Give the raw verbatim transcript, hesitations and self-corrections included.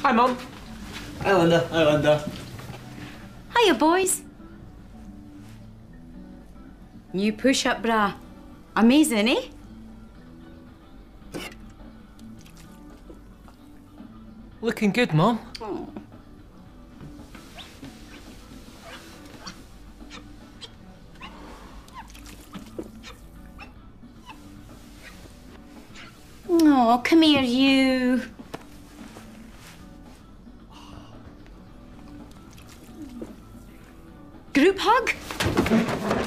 Hi, Mum. Hi, Linda. Hi, Linda. Hiya, boys. New push-up bra. Amazing, eh? Looking good, Mum. Oh. Oh, come here, you. Group hug?